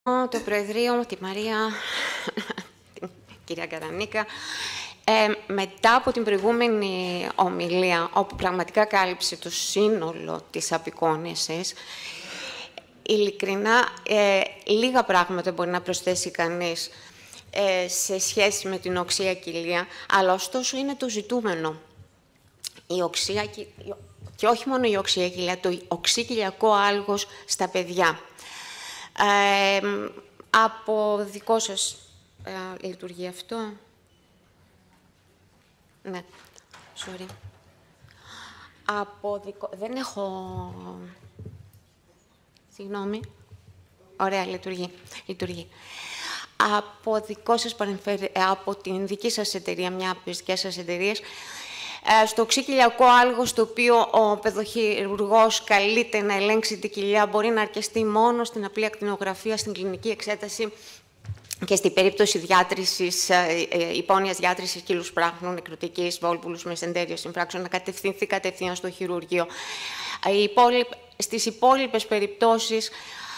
Το Προεδρείο, τη Μαρία, την κυρία Καρανίκα, μετά από την προηγούμενη ομιλία, όπου πραγματικά κάλυψε το σύνολο της απεικόνησης, ειλικρινά, λίγα πράγματα μπορεί να προσθέσει κανείς σε σχέση με την οξεία κοιλία, αλλά ωστόσο είναι το ζητούμενο. Η οξεία, και όχι μόνο η οξεία κοιλία, το οξύκυλιακό άλγος στα παιδιά. Από δικό σας λειτουργεί αυτό. Ναι, sorry. Δεν έχω... Συγγνώμη. Ωραία, λειτουργεί. Από δικό σας από την δική σας εταιρεία, μια από τις δικές σας εταιρείες, στο οξύκυλιακό άλγος, το οποίο ο παιδοχειρουργός καλείται να ελέγξει την κοιλιά, μπορεί να αρκεστεί μόνο στην απλή ακτινογραφία, στην κλινική εξέταση και στην περίπτωση διάτρησης, υπόνοιας διάτρησης κύλους σπράχνου, νεκροτικής, βόλβουλους, μεσεντέριων συμφράξεων, να κατευθυνθεί κατευθείαν στο χειρουργείο. Στις υπόλοιπες περιπτώσεις,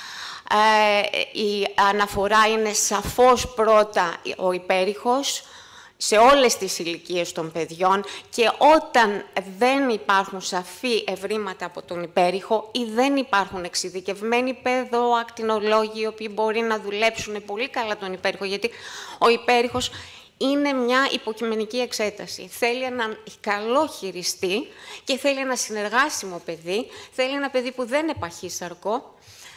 η αναφορά είναι σαφώς πρώτα ο υπέρηχος, σε όλες τις ηλικίες των παιδιών, και όταν δεν υπάρχουν σαφή ευρήματα από τον υπέρηχο ή δεν υπάρχουν εξειδικευμένοι παιδοακτινολόγοι, οι οποίοι μπορεί να δουλέψουν πολύ καλά τον υπέρηχο, γιατί ο υπέρηχος είναι μια υποκειμενική εξέταση. Θέλει έναν καλό χειριστή και θέλει ένα συνεργάσιμο παιδί, θέλει ένα παιδί που δεν είναι παχύσαρκο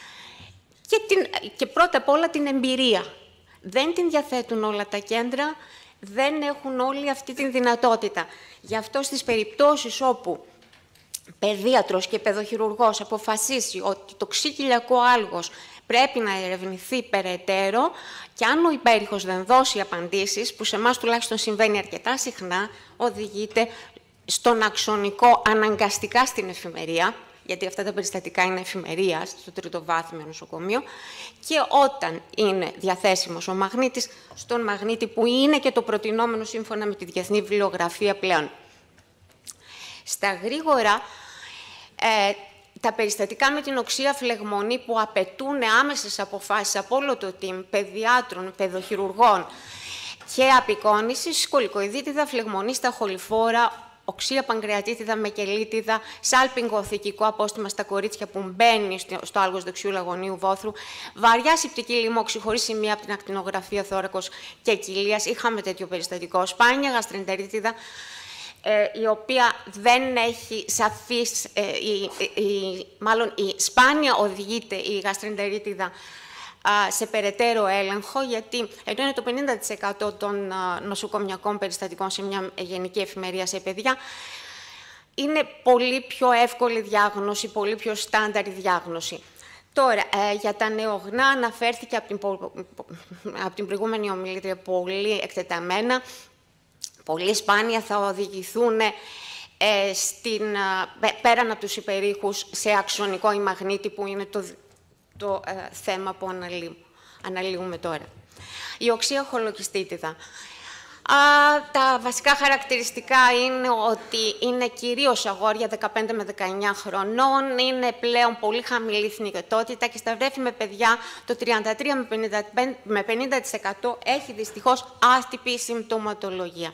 και πρώτα απ' όλα την εμπειρία. Δεν την διαθέτουν όλα τα κέντρα, δεν έχουν όλοι αυτή τη δυνατότητα. Γι' αυτό στις περιπτώσεις όπου παιδίατρος και παιδοχειρουργός αποφασίσει ότι το οξύκυλιακό άλγος πρέπει να ερευνηθεί περαιτέρω, και αν ο υπέρηχος δεν δώσει απαντήσεις, που σε εμάς τουλάχιστον συμβαίνει αρκετά συχνά, οδηγείται στον αξονικό αναγκαστικά στην εφημερία, γιατί αυτά τα περιστατικά είναι εφημερίας στο τριτοβάθμιο νοσοκομείο, και όταν είναι διαθέσιμος ο μαγνήτης, στον μαγνήτη που είναι και το προτινόμενο σύμφωνα με τη διεθνή βιβλιογραφία πλέον. Στα γρήγορα, τα περιστατικά με την οξεία φλεγμονή που απαιτούν άμεσες αποφάσεις από όλο το team παιδιάτρων, παιδοχειρουργών και απεικόνησης, σκολικοειδίτιδα, φλεγμονή στα χοληφόρα, οξεία παγκρεατίτιδα με κελίτιδα, σάλπιγγο οθικικό απόστημα στα κορίτσια που μπαίνει στο άλγος δεξιού λαγωνίου βόθρου, βαριά σηπτική λοιμώξη χωρίς σημεία από την ακτινογραφία θώρακος και κοιλίας. Είχαμε τέτοιο περιστατικό. Σπάνια γαστρεντερίτιδα, η οποία δεν έχει σαφής, μάλλον η σπάνια οδηγείται η γαστρεντερίτιδα σε περαιτέρω έλεγχο, γιατί ενώ είναι το 50% των νοσοκομιακών περιστατικών σε μια γενική εφημερία σε παιδιά, είναι πολύ πιο εύκολη διάγνωση, πολύ πιο στάνταρη διάγνωση. Τώρα, για τα νεογνά αναφέρθηκε από την προηγούμενη ομιλήτρια πολύ εκτεταμένα. Πολύ σπάνια θα οδηγηθούν πέραν από τους υπερήχους σε αξονικό ή μαγνήτη, που είναι το θέμα που αναλύουμε τώρα. Η οξεία χολοκυστίτιδα. Τα βασικά χαρακτηριστικά είναι ότι είναι κυρίως αγόρια 15 με 19 χρονών, είναι πλέον πολύ χαμηλή θνητότητα και στα βρέφη με παιδιά το 33 με 50% έχει δυστυχώς άτυπη συμπτωματολογία.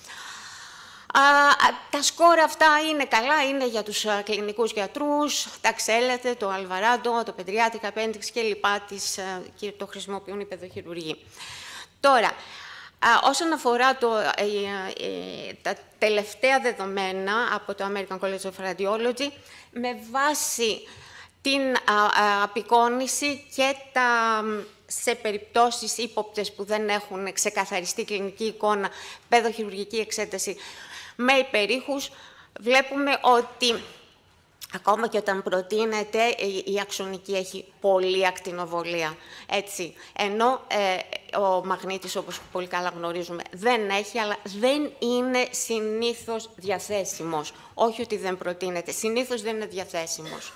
Τα σκόρ αυτά είναι καλά, είναι για τους κλινικούς γιατρούς, τα ξέρετε, το Αλβαράντο, το Pediatric Appendix και λοιπά, το χρησιμοποιούν οι παιδοχειρουργοί. Τώρα, όσον αφορά τα τελευταία δεδομένα από το American College of Radiology, με βάση την απεικόνηση και σε περιπτώσεις ύποπτες που δεν έχουν ξεκαθαριστεί κλινική εικόνα, παιδοχειρουργική εξέταση με υπερήχους, βλέπουμε ότι ακόμα και όταν προτείνεται, η αξονική έχει πολλή ακτινοβολία. Έτσι. Ενώ ο μαγνήτης, όπως πολύ καλά γνωρίζουμε, δεν έχει, αλλά δεν είναι συνήθως διαθέσιμος. Όχι ότι δεν προτείνεται, συνήθως δεν είναι διαθέσιμος.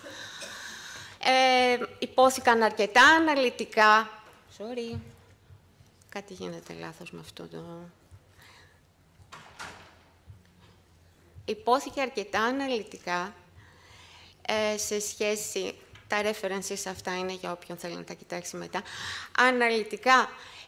Υπόθηκαν αρκετά αναλυτικά. Sorry. Κάτι γίνεται λάθος με αυτό το... Υπόθηκε αρκετά αναλυτικά σε σχέση Τα references αυτά είναι για όποιον θέλει να τα κοιτάξει μετά. Αναλυτικά,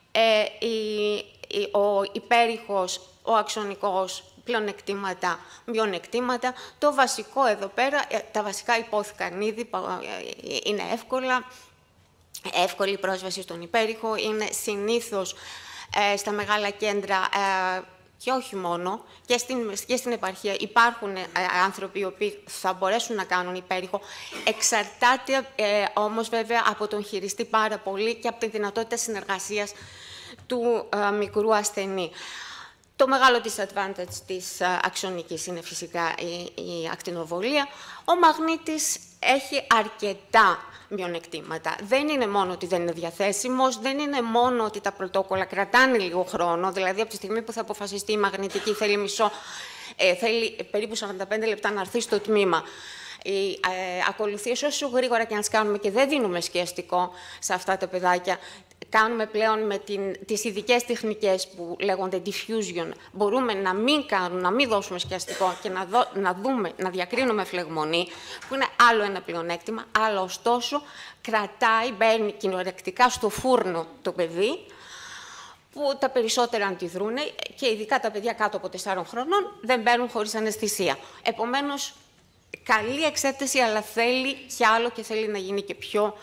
ο υπέρηχος, ο αξονικός, πλεονεκτήματα, μειονεκτήματα. Το βασικό εδώ πέρα, τα βασικά υπόθηκαν ήδη, είναι εύκολη πρόσβαση στον υπέρηχο, είναι συνήθως στα μεγάλα κέντρα και όχι μόνο, και στην επαρχία υπάρχουν άνθρωποι οι οποίοι θα μπορέσουν να κάνουν υπέρηχο. Εξαρτάται όμως βέβαια από τον χειριστή πάρα πολύ και από τη δυνατότητα συνεργασίας του μικρού ασθενή. Το μεγάλο disadvantage της αξονικής είναι φυσικά η ακτινοβολία. Ο μαγνήτης έχει αρκετά μειονεκτήματα. Δεν είναι μόνο ότι δεν είναι διαθέσιμος, δεν είναι μόνο ότι τα πρωτόκολλα κρατάνε λίγο χρόνο, δηλαδή από τη στιγμή που θα αποφασιστεί η μαγνητική θέλει περίπου 45 λεπτά να έρθει στο τμήμα. Οι ακολουθίες, όσο γρήγορα και να τις κάνουμε και δεν δίνουμε σκιαστικό σε αυτά τα παιδάκια, κάνουμε πλέον με τις ειδικές τεχνικές που λέγονται diffusion, μπορούμε να μην δώσουμε σκιαστικό και να διακρίνουμε φλεγμονή, που είναι άλλο ένα πλεονέκτημα, αλλά ωστόσο κρατάει, μπαίνει κοινορεκτικά στο φούρνο το παιδί, που τα περισσότερα αντιδρούν και ειδικά τα παιδιά κάτω από 4 χρονών δεν μπαίνουν χωρίς αναισθησία. Επομένως, καλή εξέταση, αλλά θέλει κι άλλο και θέλει να γίνει και πιο...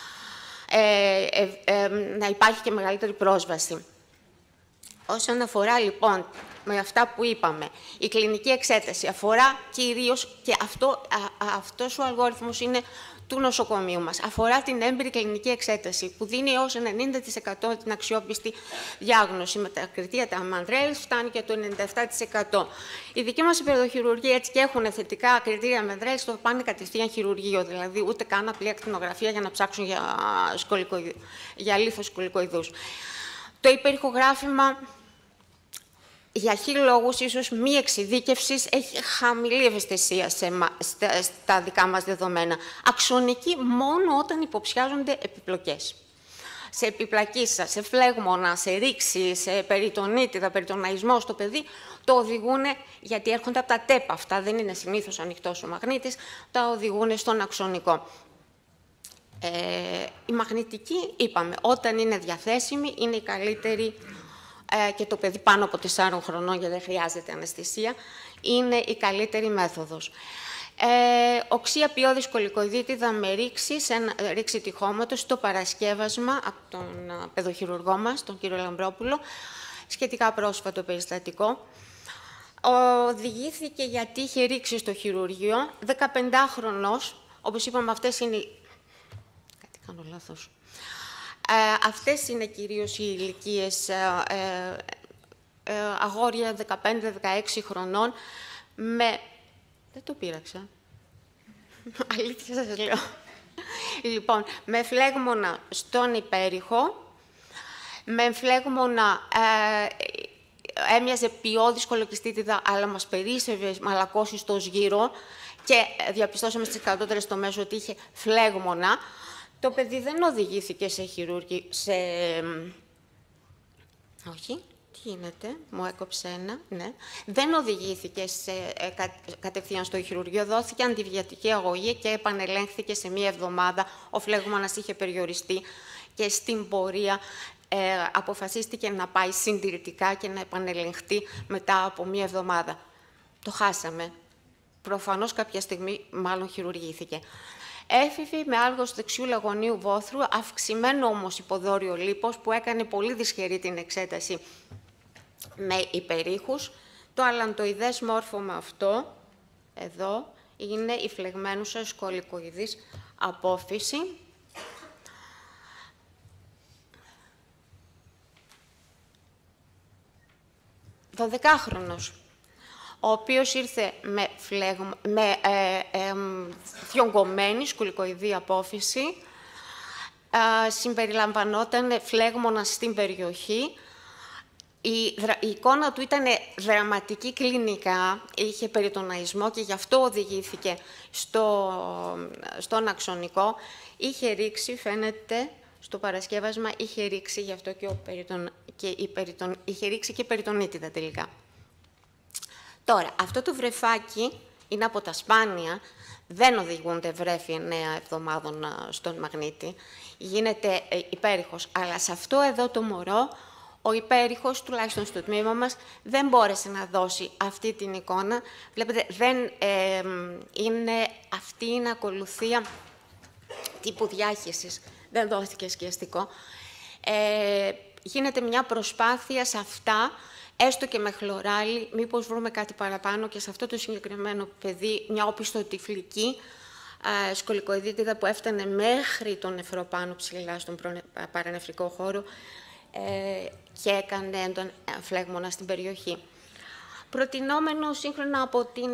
να υπάρχει και μεγαλύτερη πρόσβαση. Όσον αφορά, λοιπόν, με αυτά που είπαμε, η κλινική εξέταση αφορά κυρίως, και αυτός ο αλγόριθμος είναι του νοσοκομείου μας, αφορά την έμπειρη κλινική εξέταση, που δίνει έως 90% την αξιόπιστη διάγνωση. Με τα κριτήρια τα Mandrell φτάνει και το 97%. Η δική μας παιδοχειρουργία, έτσι και έχουν θετικά κριτήρια Mandrell, το πάνε κατευθείαν χειρουργείο, δηλαδή ούτε καν απλή ακτινογραφία για να ψάξουν για λίθος σκολικοειδούς. Το υπερηχογράφημα, για χίλιους λόγους, ίσως μη εξειδίκευσης, έχει χαμηλή ευαισθησία στα δικά μας δεδομένα. Αξονική μόνο όταν υποψιάζονται επιπλοκές. Σε επιπλακίσα, σε φλέγμονα, σε ρήξη, σε περιτονίτιδα, περιτοναϊσμό στο παιδί, το οδηγούν, γιατί έρχονται από τα τέπα αυτά, δεν είναι συνήθως ανοιχτός ο μαγνήτης, τα οδηγούν στον αξονικό. Η μαγνητική, είπαμε, όταν είναι διαθέσιμη, είναι η καλύτερη, και το παιδί πάνω από 4 χρονών, γιατί δεν χρειάζεται αναισθησία, είναι η καλύτερη μέθοδος. Οξία ποιόδης σκολικοειδίτιδα με ρήξη τυχώματος στο παρασκεύασμα από τον παιδοχειρουργό μας, τον κύριο Λαμπρόπουλο, σχετικά πρόσφατο περιστατικό. Οδηγήθηκε γιατί είχε ρίξει στο χειρουργείο, 15χρονος, όπως είπαμε, αυτές είναι... Κάτι κάνω λάθος. Αυτές είναι κυρίως οι ηλικίες αγόρια 15-16 χρονών με... Δεν το πείραξα. Αλήθεια σας λέω. Λοιπόν, με φλέγμονα στον υπέρηχο, με φλέγμονα έμοιαζε ποιόδης κολοκυστίτιδα, αλλά μας περίσσευε μαλακώσεις γύρω και διαπιστώσαμε στις κατώτερες τομές ότι είχε φλέγμονα. Το παιδί δεν οδηγήθηκε σε Όχι, τι γίνεται, μου έκοψε ένα, ναι. Δεν οδηγήθηκε κατευθείαν στο χειρουργείο, δόθηκε αντιβιατική αγωγή και επανελέγχθηκε σε 1 εβδομάδα. Ο φλέγμονας είχε περιοριστεί και στην πορεία αποφασίστηκε να πάει συντηρητικά και να επανελεγχθεί μετά από 1 εβδομάδα. Το χάσαμε. Προφανώς κάποια στιγμή μάλλον χειρουργήθηκε. Έφηβη με άλγος δεξιού λαγωνίου βόθρου, αυξημένο όμως υποδόριο λίπος, που έκανε πολύ δυσχερή την εξέταση με υπερήχους. Το αλαντοειδές μόρφωμα αυτό, εδώ, είναι η φλεγμένουσα σκολικοειδής απόφυση. Δωδεκάχρονος, ο οποίος ήρθε με θιογκωμένη σκολικοειδή απόφυση, συμπεριλαμβανόταν φλέγμονα στην περιοχή. Η εικόνα του ήταν δραματική κλινικά, είχε περιτοναϊσμό και γι' αυτό οδηγήθηκε στον αξονικό. Είχε ρίξει, φαίνεται, στο παρασκεύασμα, είχε ρίξει, γι' αυτό είχε ρίξει και περιτονίτιδα τελικά. Τώρα, αυτό το βρεφάκι είναι από τα σπάνια, δεν οδηγούνται βρέφη 9 εβδομάδων στον μαγνήτη, γίνεται υπέρηχος. Αλλά σε αυτό εδώ το μωρό, ο υπέρηχος, τουλάχιστον στο τμήμα μας, δεν μπόρεσε να δώσει αυτή την εικόνα. Βλέπετε, δεν είναι αυτή η ακολουθία τύπου διάχυσης. Δεν δόθηκε σκιαστικό. Γίνεται μια προσπάθεια σε αυτά, έστω και με χλωράλι, μήπως βρούμε κάτι παραπάνω, και σε αυτό το συγκεκριμένο παιδί, μια οπισθοτυφλική σκολικοειδίτιδα που έφτανε μέχρι τον νεφροπάνω ψηλά στον παρανεφρικό χώρο και έκανε έντον φλέγμονα στην περιοχή. Προτινόμενο σύγχρονα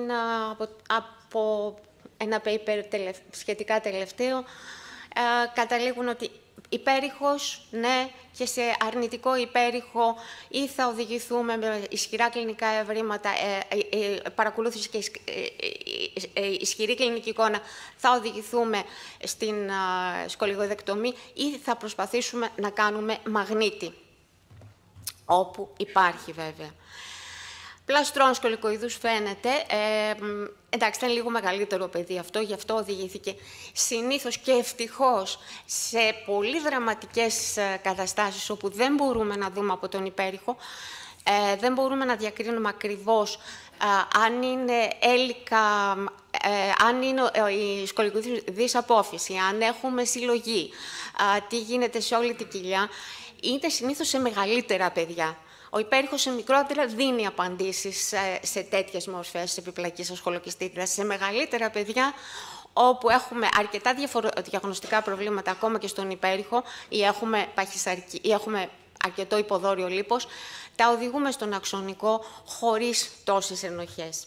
από ένα paper σχετικά τελευταίο, καταλήγουν ότι υπέρηχος, ναι, και σε αρνητικό υπέρηχο ή θα οδηγηθούμε με ισχυρά κλινικά ευρήματα, παρακολούθηση και ισχυρή κλινική εικόνα, θα οδηγηθούμε στην σκολικοειδεκτομή ή θα προσπαθήσουμε να κάνουμε μαγνήτη, όπου υπάρχει βέβαια. Πλαστρών σκολικοειδούς φαίνεται, εντάξει, ήταν λίγο μεγαλύτερο παιδί αυτό, γι' αυτό οδηγήθηκε συνήθως και ευτυχώς σε πολύ δραματικές καταστάσεις όπου δεν μπορούμε να δούμε από τον υπέρηχο, δεν μπορούμε να διακρίνουμε ακριβώς αν είναι έλικα, αν είναι η σκολικοειδής απόφυση, αν έχουμε συλλογή, τι γίνεται σε όλη την κοιλιά. Είναι συνήθως σε μεγαλύτερα παιδιά. Ο υπέρηχος σε μικρότερα δίνει απαντήσεις σε τέτοιες μορφές επιπλακής ασχολοκυστήτιδας. Σε μεγαλύτερα παιδιά, όπου έχουμε αρκετά διαγνωστικά προβλήματα ακόμα και στον υπέρηχο, ή έχουμε παχυσαρκή, ή έχουμε αρκετό υποδόριο λίπος, τα οδηγούμε στον αξονικό χωρίς τόσες ενοχές.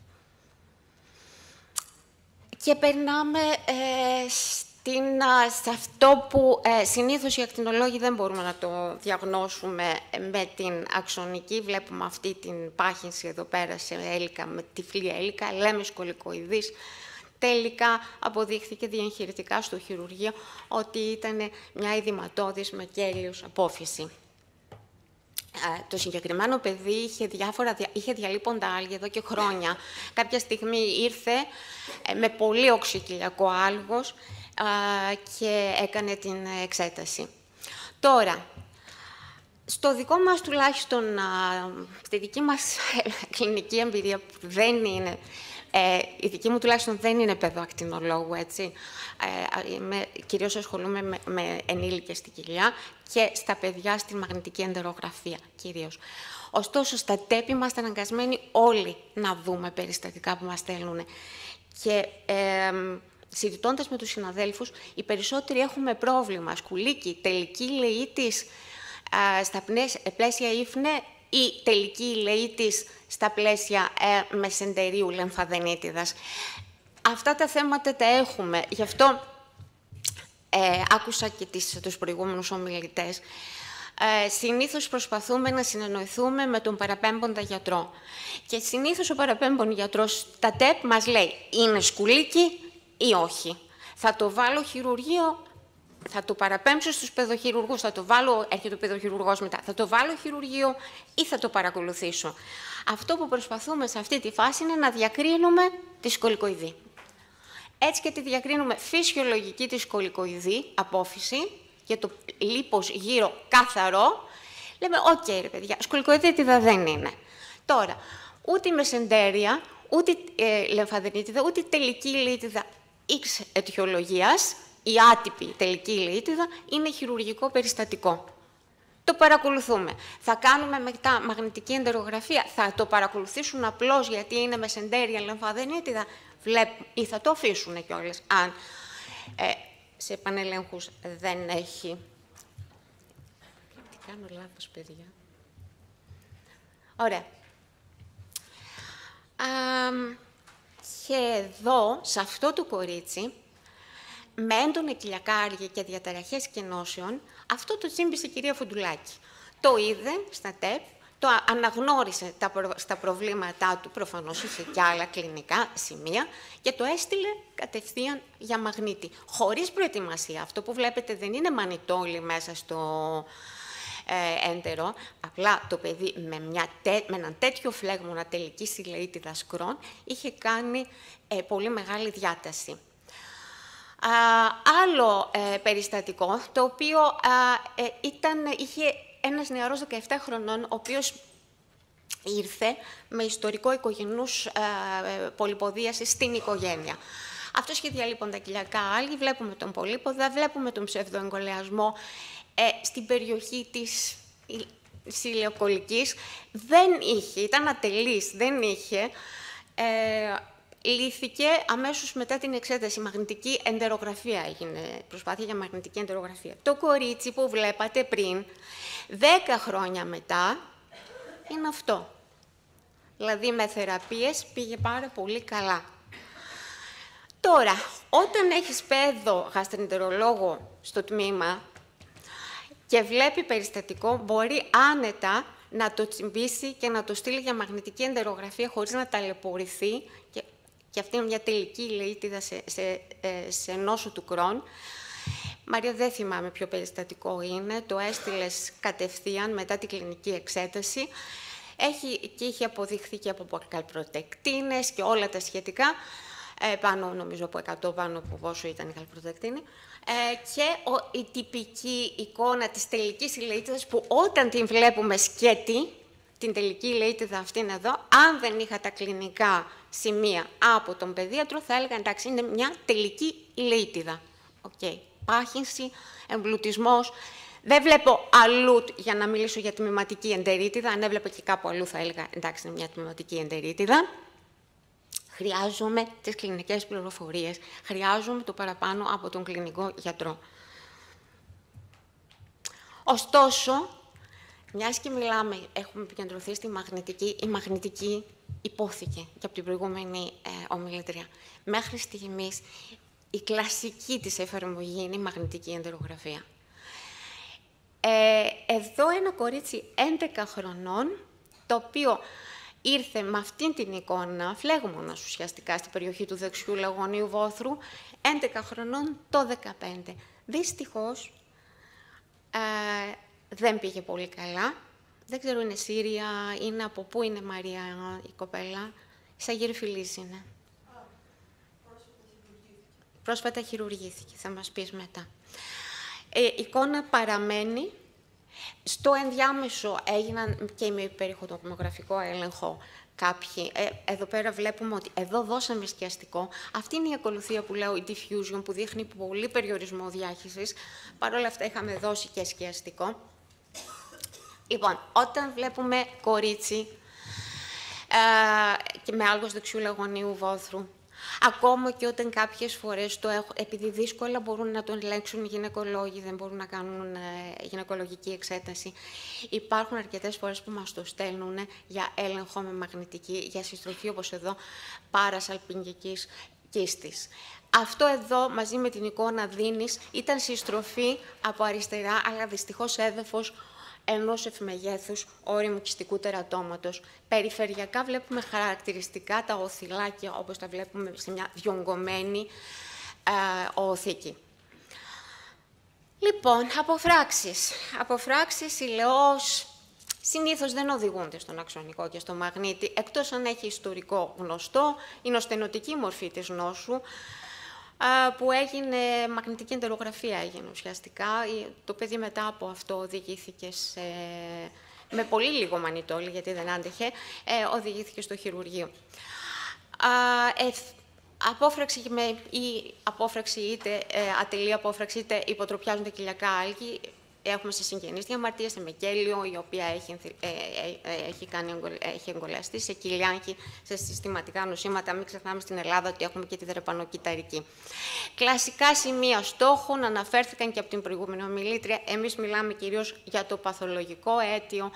Και περνάμε σε αυτό που συνήθως οι ακτινολόγοι δεν μπορούμε να το διαγνώσουμε με την αξονική. Βλέπουμε αυτή την πάχυνση εδώ πέρα σε έλικα, με τυφλή έλικα, λέμε σκολικοειδής. Τελικά αποδείχθηκε διαγχειρητικά στο χειρουργείο ότι ήταν μια ειδηματώδης με κέλιος απόφυση. Το συγκεκριμένο παιδί είχε διαλείποντα άλγη εδώ και χρόνια. Κάποια στιγμή ήρθε με πολύ οξυκυλιακό άλγος και έκανε την εξέταση. Τώρα, στο δικό μας τουλάχιστον, στη δική μας κλινική εμπειρία, που δεν είναι, η δική μου τουλάχιστον δεν είναι παιδοακτινολόγου, έτσι, κυρίως ασχολούμαι με ενήλικες στην κοιλιά και στα παιδιά στην μαγνητική εντερογραφία κυρίως. Ωστόσο, στα ΤΕΠ είμαστε αναγκασμένοι όλοι να δούμε περιστατικά που μας στέλνουν. Και συζητώντας με τους συναδέλφους, οι περισσότεροι έχουμε πρόβλημα, σκουλίκι, τελική λεΐτης στα πλαίσια ύφνε ή τελική λεΐτης στα πλαίσια μεσεντερίου λεμφαδενίτιδας. Αυτά τα θέματα τα έχουμε, γι' αυτό άκουσα και τους προηγούμενους ομιλητές. Συνήθως προσπαθούμε να συνεννοηθούμε με τον παραπέμποντα γιατρό. Και συνήθως ο παραπέμπον γιατρός στα ΤΕΠ μας λέει είναι σκουλίκι ή όχι. Θα το βάλω χειρουργείο, θα το παραπέμψω στους παιδοχειρουργούς, θα το βάλω, έρχεται ο παιδοχειρουργός μετά, θα το βάλω χειρουργείο ή θα το παρακολουθήσω. Αυτό που προσπαθούμε σε αυτή τη φάση είναι να διακρίνουμε τη σκολικοειδή. Έτσι και τη διακρίνουμε φυσιολογική τη σκολικοειδή, απόφυση, και το λίπος γύρω καθαρό. Λέμε, οκ, ρε παιδιά, σκολικοειδίτιδα δεν είναι. Τώρα, ούτε η μεσεντέρια, ούτε λεμφαδενίτιδα, ούτε η τελική λεΐτιδα X αιτιολογίας, η άτυπη τελική λεΐτιδα, είναι χειρουργικό περιστατικό. Το παρακολουθούμε. Θα κάνουμε μετά μαγνητική εντερογραφία, θα το παρακολουθήσουν απλώς γιατί είναι μεσεντέρια λεμφαδενίτιδα, ή θα το αφήσουν κιόλας, αν σε επανελέγχους δεν έχει. Τι κάνω λάθος, παιδιά. Ωραία. Και εδώ, σε αυτό το κορίτσι, με έντονα κοιλιακά άργια και διαταραχές κενώσεων, αυτό το τσίμπησε η κυρία Φουντουλάκη. Το είδε στα ΤΕΠ, το αναγνώρισε στα προβλήματά του, προφανώς είχε και άλλα κλινικά σημεία, και το έστειλε κατευθείαν για μαγνήτη, χωρίς προετοιμασία. Αυτό που βλέπετε δεν είναι μανιτόλι μέσα έντερο, απλά το παιδί με έναν τέτοιο φλέγμονα τελικής ηλεΐτιδας Κρόν είχε κάνει πολύ μεγάλη διάταση. Άλλο περιστατικό, το οποίο είχε ένας νεαρός 17 χρονών, ο οποίος ήρθε με ιστορικό οικογενούς πολυποδίαση στην οικογένεια. Αυτός είχε διαλείποντα-κοιλιακά άλγη, βλέπουμε τον πολύποδα, βλέπουμε τον ψευδοεγκολεασμό στην περιοχή της ηλαιοκολικής. Δεν είχε, ήταν ατελής, δεν είχε. Λύθηκε αμέσως μετά την εξέταση. Μαγνητική εντερογραφία έγινε, προσπάθεια για μαγνητική εντερογραφία. Το κορίτσι που βλέπατε πριν, 10 χρόνια μετά, είναι αυτό. Δηλαδή, με θεραπείες πήγε πάρα πολύ καλά. Τώρα, όταν έχεις παιδογαστροεντερολόγο στο τμήμα και βλέπει περιστατικό, μπορεί άνετα να το τσιμπήσει και να το στείλει για μαγνητική εντερογραφία χωρίς να ταλαιπωρηθεί, και αυτή είναι μια τελική ηλεΐτιδα σε νόσο του Κρόν. Μαρία, δεν θυμάμαι ποιο περιστατικό είναι, το έστειλες κατευθείαν μετά την κλινική εξέταση. Και είχε αποδειχθεί και από καλπροτεκτίνες και όλα τα σχετικά, πάνω νομίζω από 100 πάνω από πόσο ήταν η καλπροτεκτίνη, και η τυπική εικόνα της τελικής ηλεΐτιδας που όταν την βλέπουμε σκέτη, την τελική ηλεΐτιδα αυτήν εδώ, αν δεν είχα τα κλινικά σημεία από τον παιδίατρο, θα έλεγα εντάξει, είναι μια τελική ηλεΐτιδα. Okay. Πάχυνση, εμπλουτισμός. Δεν βλέπω αλλού, για να μιλήσω για τμηματική εντερίτιδα, αν έβλεπα και κάπου αλλού θα έλεγα εντάξει, είναι μια τμηματική εντερίτιδα. Χρειάζομαι τις κλινικές πληροφορίες, χρειάζομαι το παραπάνω από τον κλινικό γιατρό. Ωστόσο, μιας και μιλάμε, έχουμε επικεντρωθεί στη μαγνητική, η μαγνητική υπόθηκε και από την προηγούμενη ομιλήτρια. Μέχρι στιγμής, η κλασική της εφαρμογή είναι η μαγνητική εντερογραφία. Εδώ ένα κορίτσι 11 χρονών, το οποίο ήρθε με αυτήν την εικόνα, φλέγμονας ουσιαστικά, στην περιοχή του δεξιού λαγωνίου βόθρου, 11 χρονών το 15. Δυστυχώς, δεν πήγε πολύ καλά. Δεν ξέρω, είναι Σύρια, είναι από πού είναι Μαρία η κοπέλα. Σαγύρι Φιλής είναι. Πρόσφατα χειρουργήθηκε, θα μας πεις μετά. Η εικόνα παραμένει. Στο ενδιάμεσο έγιναν και με υπερηχοτομογραφικό έλεγχο κάποιοι. Εδώ πέρα βλέπουμε ότι εδώ δώσαμε σκιαστικό. Αυτή είναι η ακολουθία που λέω, η diffusion, που δείχνει πολύ περιορισμό διάχυσης. Παρ' όλα αυτά είχαμε δώσει και σκιαστικό. Λοιπόν, όταν βλέπουμε κορίτσι και με άλγος δεξιού λαγωνίου βόθρου, ακόμα και όταν κάποιες φορές επειδή δύσκολα μπορούν να το ελέγξουν οι γυναικολόγοι, δεν μπορούν να κάνουν γυναικολογική εξέταση, υπάρχουν αρκετές φορές που μας το στέλνουν για έλεγχο με μαγνητική, για συστροφή όπως εδώ παρασαλπινγικής κίστης. Αυτό εδώ, μαζί με την εικόνα δίνης, ήταν συστροφή από αριστερά, αλλά δυστυχώς έδαφος ενός ευμεγέθους όριμου κιστικού τερατώματος. Περιφερειακά βλέπουμε χαρακτηριστικά τα οθυλάκια, όπως τα βλέπουμε σε μια διονγκωμένη οθήκη. Λοιπόν, αποφράξεις. Αποφράξεις ηλαιώς συνήθως δεν οδηγούνται στον αξονικό και στο μαγνήτη, εκτός αν έχει ιστορικό γνωστό, η νοστενωτική μορφή της νόσου, που έγινε, μαγνητική εντερογραφία έγινε ουσιαστικά. Το παιδί μετά από αυτό οδηγήθηκε με πολύ λίγο μανιτόλι, γιατί δεν άντεχε, οδηγήθηκε στο χειρουργείο. Απόφραξη είτε ατελή απόφραξη, είτε υποτροπιάζονται κοιλιακά άλγη. Έχουμε σε συγγενείς διαμαρτία, σε Μεκέλιο, η οποία έχει εγκολιαστεί, σε κοιλιάγχη, σε συστηματικά νοσήματα. Μην ξεχνάμε στην Ελλάδα ότι έχουμε και τη δρεπανοκυταρική. Κλασικά σημεία στόχων αναφέρθηκαν και από την προηγούμενη ομιλήτρια. Εμείς μιλάμε κυρίως για το παθολογικό αίτιο,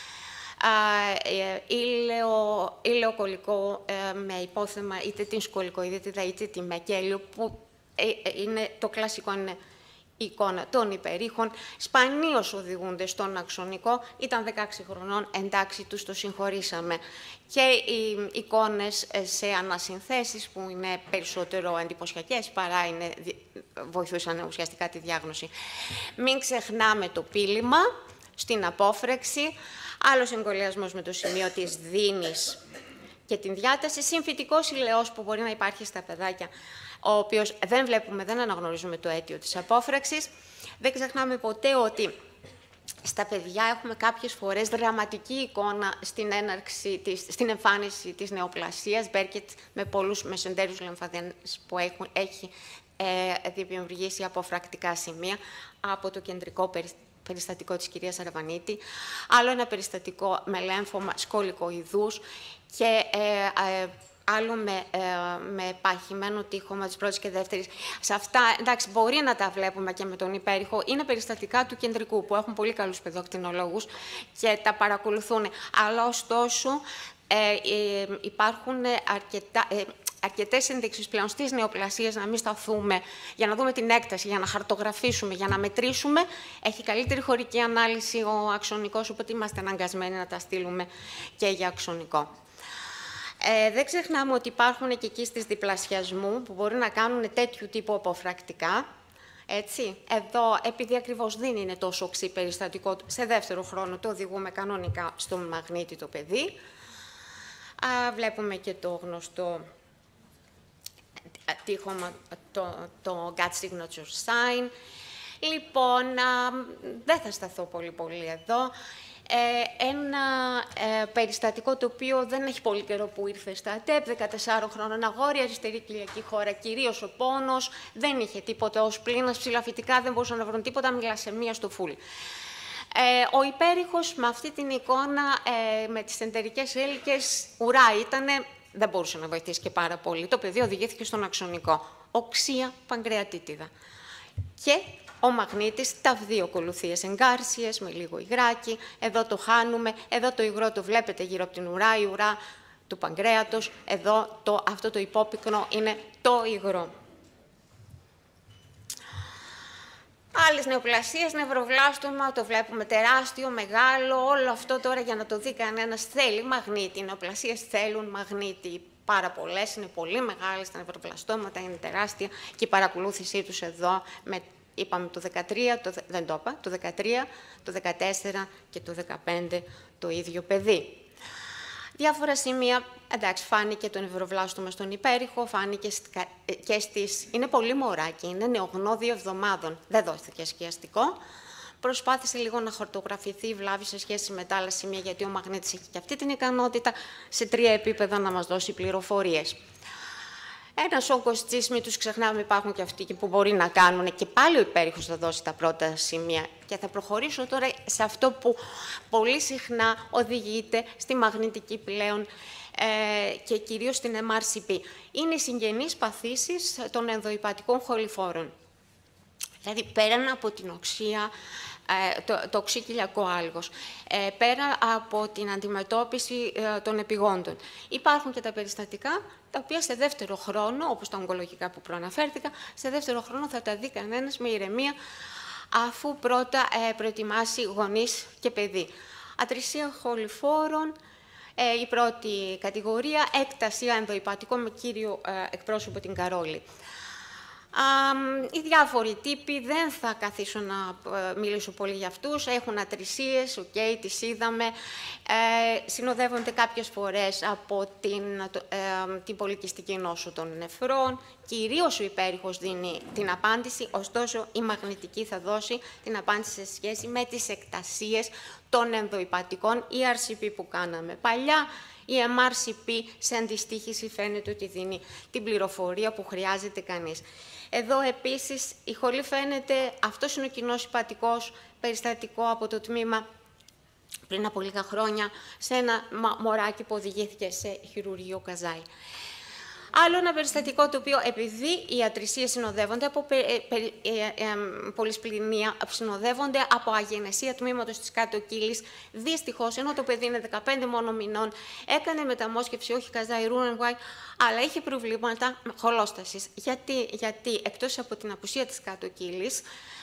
ηλαιοκολικό με υπόθεμα είτε την σκολικοειδίτιδα είτε τη Μεκέλιο, που είναι το κλασικό, είναι η εικόνα των υπερήχων. Σπανίως οδηγούνται στον αξονικό. Ήταν 16 χρονών, εντάξει, τους το συγχωρήσαμε. Και οι εικόνες σε ανασυνθέσεις, που είναι περισσότερο εντυπωσιακές παρά βοηθούσαν ουσιαστικά τη διάγνωση. Μην ξεχνάμε το πείλημα. στην απόφρεξη, άλλος εμβολιασμός με το σημείο της δίνης και την διάταση, συμφυτικός ηλαιός που μπορεί να υπάρχει στα παιδάκια, ο οποίος δεν βλέπουμε, δεν αναγνωρίζουμε το αίτιο της απόφραξης. Δεν ξεχνάμε ποτέ ότι στα παιδιά έχουμε κάποιες φορές δραματική εικόνα στην εμφάνιση της νεοπλασίας, Μπέρκετ με πολλούς μεσεντέρους λεμφαδένες που έχει δημιουργήσει αποφρακτικά σημεία από το κεντρικό περιστατικό της κυρίας Αρβανίτη, άλλο ένα περιστατικό με λέμφωμα σκολικοειδούς και άλλο με παχυμένο τείχομα της πρώτης και δεύτερης. Σε αυτά, εντάξει, μπορεί να τα βλέπουμε και με τον υπέρηχο. Είναι περιστατικά του κεντρικού, που έχουν πολύ καλούς παιδοκτηνολόγους και τα παρακολουθούν. Αλλά, ωστόσο, υπάρχουν αρκετές ενδείξεις πλέον στις νεοπλασίες, να μην σταθούμε για να δούμε την έκταση, για να χαρτογραφήσουμε, για να μετρήσουμε. Έχει καλύτερη χωρική ανάλυση ο αξονικός, οπότε είμαστε αναγκασμένοι να τα στείλουμε και για αξονικό. Δεν ξεχνάμε ότι υπάρχουν και εκεί στις διπλασιασμού που μπορεί να κάνουν τέτοιου τύπου αποφρακτικά. Έτσι. Εδώ, επειδή ακριβώς δεν είναι τόσο οξύ περιστατικό, σε δεύτερο χρόνο το οδηγούμε κανονικά στο μαγνήτη το παιδί. Βλέπουμε και το γνωστό τείχομα, το gut signature sign. Λοιπόν, δεν θα σταθώ πολύ εδώ. Ένα περιστατικό το οποίο δεν έχει πολύ καιρό που ήρθε στα ΑΤΕΠ, 14 χρόνων αγόρι, αριστερή κοιλιακή χώρα, κυρίως ο πόνος, δεν είχε τίποτα ως πλήνας, ψηλαφυτικά δεν μπορούσαν να βρουν τίποτα, μιλασεμία στο φουλ. Ο υπέρηχος με αυτή την εικόνα, με τις εντερικές έλικες, ουρά ήτανε, δεν μπορούσε να βοηθήσει και πάρα πολύ. Το παιδί οδηγήθηκε στον αξονικό. Οξία παγκρεατίτιδα. Και ο μαγνήτης, τα δύο ακολουθίες εγκάρσιες, με λίγο υγράκι. Εδώ το χάνουμε, εδώ το υγρό το βλέπετε γύρω από την ουρά, η ουρά του παγκρέατος. Εδώ αυτό το υπόπυκνο είναι το υγρό. Άλλες νεοπλασίες, νευροβλάστομα, το βλέπουμε τεράστιο, μεγάλο, όλο αυτό τώρα για να το δει κανένας θέλει μαγνήτη. Οι νεοπλασίες θέλουν μαγνήτη. Πάρα πολλές, είναι πολύ μεγάλες, τα νευροβλαστώματα είναι τεράστια και η παρακολούθησή τους εδώ, είπαμε το 13, δεν το είπα, το 13, το 14 και το 15 το ίδιο παιδί. Διάφορα σημεία, εντάξει, φάνηκε το νευροβλάστομα στον υπέρηχο, φάνηκε και στις... Είναι πολύ μωράκι, είναι νεογνώ 2 εβδομάδων, δεν δόθηκε σκιαστικό. Προσπάθησε λίγο να χορτογραφηθεί η βλάβη σε σχέση με τα άλλα σημεία, γιατί ο μαγνήτης έχει και αυτή την ικανότητα σε 3 επίπεδα να μας δώσει πληροφορίες. Ένας όγκος της, μην τους ξεχνάμε, υπάρχουν και αυτοί που μπορεί να κάνουν και πάλι ο υπέρηχος θα δώσει τα πρώτα σημεία. Και θα προχωρήσω τώρα σε αυτό που πολύ συχνά οδηγείται στη μαγνητική πλέον και κυρίως στην MRCP. Είναι οι συγγενείς παθήσεις των ενδοηπατικών χοληφόρων. Δηλαδή, πέραν από την οξία, το οξύκυλιακό άλγος, πέρα από την αντιμετώπιση των επιγόντων. Υπάρχουν και τα περιστατικά, τα οποία σε δεύτερο χρόνο, όπως τα ογκολογικά που προαναφέρθηκα, σε δεύτερο χρόνο θα τα δει κανένας με ηρεμία, αφού πρώτα προετοιμάσει γονείς και παιδί. Ατρησία χοληφόρων, η πρώτη κατηγορία, έκταση ενδοηπατικών με κύριο εκπρόσωπο την Καρόλη. Οι διάφοροι τύποι, δεν θα καθίσω να μιλήσω πολύ για αυτούς, έχουν ατρησίες, τις είδαμε, συνοδεύονται κάποιες φορές από την πολυκυστική νόσο των νεφρών, κυρίως ο υπέρηχος δίνει την απάντηση, ωστόσο η μαγνητική θα δώσει την απάντηση σε σχέση με τις εκτασίες των ενδοηπατικών, η RCP που κάναμε παλιά. Η MRCP σε αντιστοίχηση φαίνεται ότι δίνει την πληροφορία που χρειάζεται κανείς. Εδώ επίσης η χολή φαίνεται, αυτός είναι ο κοινός υπατικός περιστατικό από το τμήμα πριν από λίγα χρόνια σε ένα μωράκι που οδηγήθηκε σε χειρουργείο Καζάη. Άλλο ένα περιστατικό το οποίο, επειδή οι ατρησίες συνοδεύονται από πολυσπληνία, συνοδεύονται από αγενεσία τμήματος της κάτω κύλης, δυστυχώς, ενώ το παιδί είναι 15 μόνο μηνών, έκανε μεταμόσχευση, όχι Καζάη, Ρούνενγκουάι, αλλά είχε προβλήματα χολόστασης. Γιατί εκτός από την απουσία της κάτω κύλης,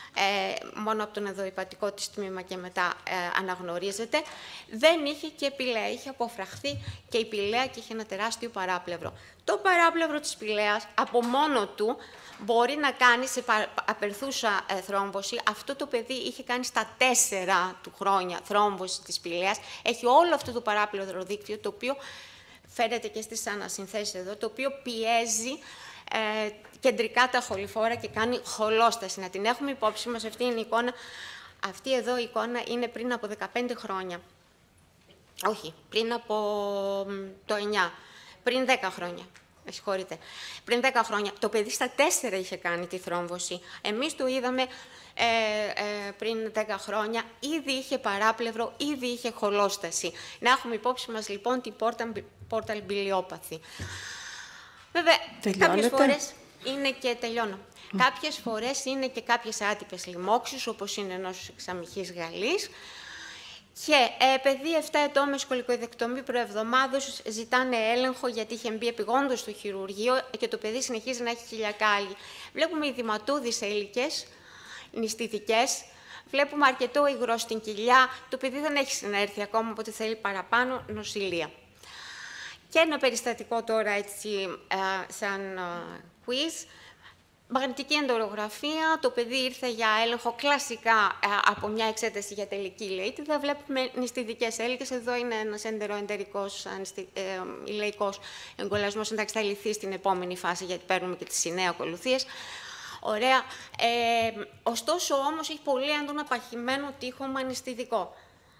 μόνο από τον εδωηπατικό της τμήμα και μετά αναγνωρίζεται. Δεν είχε και πηλαία, είχε αποφραχθεί και η πηλαία και είχε ένα τεράστιο παράπλευρο. Το παράπλευρο της πηλαίας από μόνο του μπορεί να κάνει σε απερθούσα θρόμβωση. Αυτό το παιδί είχε κάνει στα 4 του χρόνια θρόμβωση της πηλαίας. Έχει όλο αυτό το παράπλευρο δίκτυο, το οποίο φαίνεται και στις ανασυνθέσεις εδώ, το οποίο πιέζει κεντρικά τα χοληφόρα και κάνει χολόσταση. Να την έχουμε υπόψη μας, αυτή είναι η εικόνα. Αυτή εδώ η εικόνα είναι πριν από 15 χρόνια. Όχι, πριν από το 9, πριν 10 χρόνια. Με συγχωρείτε. Πριν 10 χρόνια. Το παιδί στα 4 είχε κάνει τη θρόμβωση. Εμείς το είδαμε πριν 10 χρόνια. Ήδη είχε παράπλευρο, ήδη είχε χολόσταση. Να έχουμε υπόψη μας λοιπόν την portal biliopathy. Βέβαια, κάποιες φορές είναι και τελειώνω. Κάποιες φορές είναι και κάποιες άτυπες λοιμώξεις, όπως είναι ενός εξαμυχής γαλλής. Και παιδί 7 ετών με σκολικοειδεκτομή προεβδομάδος ζητάνε έλεγχο γιατί είχε μπει επειγόντως στο χειρουργείο και το παιδί συνεχίζει να έχει χιλιακάλη. Βλέπουμε ειδηματούδεις έλικες, νηστιδικές. Βλέπουμε αρκετό υγρό στην κοιλιά. Το παιδί δεν έχει συνέρθει ακόμα, οπότε θέλει παραπάνω νοσηλεία. Και ένα περιστατικό τώρα, έτσι, σαν quiz. Μαγνητική εντορογραφία, το παιδί ήρθε για έλεγχο κλασικά από μια εξέταση για τελική ηλαίτιδα. Βλέπουμε νηστιδικές έλικες. Εδώ είναι ένας εντεροεντερικός ηλαϊκός εγκολασμός. Εντάξει, θα λυθεί στην επόμενη φάση, γιατί παίρνουμε και τις συννέα ακολουθίες. Ωραία. Ωστόσο, όμως, έχει πολύ έντονα παχυμένο τείχομα νηστιδικό.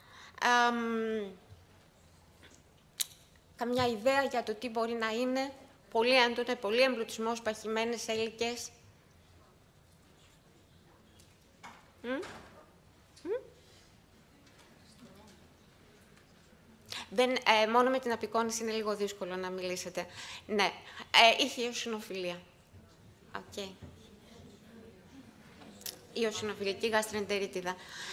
Καμιά ιδέα για το τι μπορεί να είναι? Πολύ έντονα, πολύ εμπλουτισμός, παχυμένες έλικες. Μόνο με την απεικόνηση είναι λίγο δύσκολο να μιλήσετε. Ναι, είχε ιωσινοφιλία. Okay. Ιωσινοφιλική γαστρεντερίτιδα.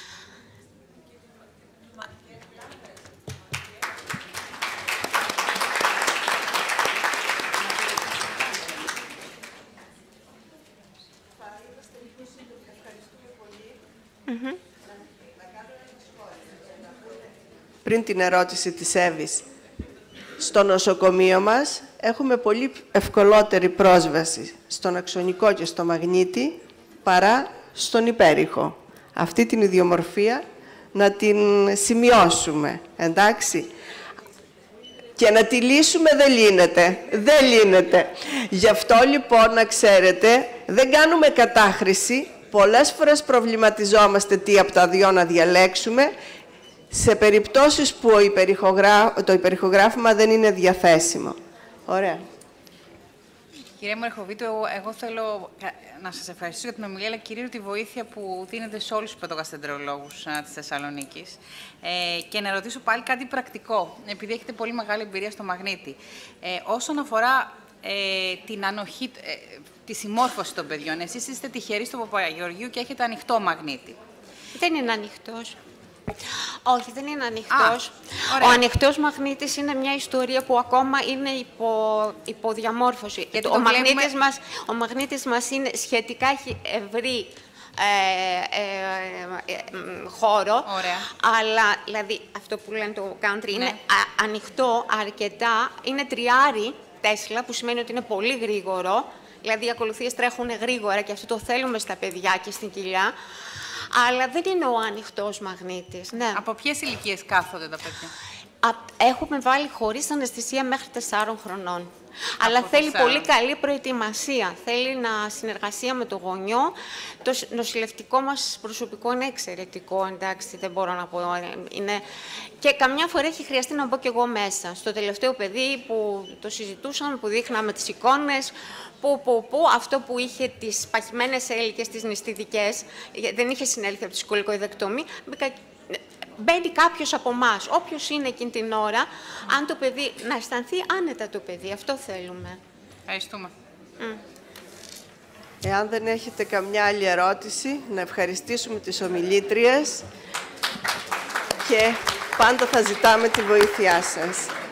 Πριν την ερώτηση της Εύης, στο νοσοκομείο μας έχουμε πολύ ευκολότερη πρόσβαση στον αξονικό και στο μαγνήτη παρά στον υπέρηχο. Αυτή την ιδιομορφία να την σημειώσουμε, εντάξει. Και να τη λύσουμε δεν λύνεται. Δεν λύνεται. Γι' αυτό λοιπόν να ξέρετε, δεν κάνουμε κατάχρηση. Πολλές φορές προβληματιζόμαστε τι από τα δυο να διαλέξουμε, σε περιπτώσεις που το υπερηχογράφημα δεν είναι διαθέσιμο. Ωραία. Κυρία Μορεχοβίτου, εγώ θέλω να σας ευχαριστήσω για την ομιλία, αλλά κυρίως τη βοήθεια που δίνετε σε όλους τους παιδογαστρεντερολόγους της Θεσσαλονίκης. Και να ρωτήσω πάλι κάτι πρακτικό, επειδή έχετε πολύ μεγάλη εμπειρία στο μαγνήτη. Όσον αφορά την ανοχή, τη συμμόρφωση των παιδιών, εσείς είστε τυχεροί στο Παπαγεωργίου και έχετε ανοιχτό μαγνήτη. Δεν είναι ανοιχτός. Όχι, δεν είναι ανοιχτός. Ο ανοιχτός μαγνήτης είναι μια ιστορία που ακόμα είναι υποδιαμόρφωση. Ο μαγνήτης μας είναι σχετικά ευρύ χώρο, αλλά δηλαδή αυτό που λένε το country είναι ανοιχτό αρκετά, είναι τριάρι Τέσλα, που σημαίνει ότι είναι πολύ γρήγορο, δηλαδή οι ακολουθίες τρέχουν γρήγορα και αυτό το θέλουμε στα παιδιά και στην κοιλιά. Αλλά δεν είναι ο ανοιχτός μαγνήτης. Ναι. Από ποιες ηλικίες κάθονται τα παιδιά? Έχουμε βάλει χωρίς αναισθησία μέχρι 4 χρονών. Αλλά θέλει πολύ καλή προετοιμασία. Θέλει συνεργασία με το γονιό. Το νοσηλευτικό μας προσωπικό είναι εξαιρετικό, εντάξει, δεν μπορώ να πω. Και καμιά φορά έχει χρειαστεί να μπω κι εγώ μέσα. Στο τελευταίο παιδί που το συζητούσαμε, που δείχναμε τις εικόνες, αυτό που είχε τις παχυμένες έλικες, τις νηστιδικές, δεν είχε συνέλθει από τη σκολικοειδεκτομή, μπαίνει κάποιος από εμάς, όποιος είναι εκείνη την ώρα, αν το παιδί, να αισθανθεί άνετα το παιδί. Αυτό θέλουμε. Ευχαριστούμε. Εάν δεν έχετε καμιά άλλη ερώτηση, να ευχαριστήσουμε τις ομιλήτριες και πάντα θα ζητάμε τη βοήθειά σας.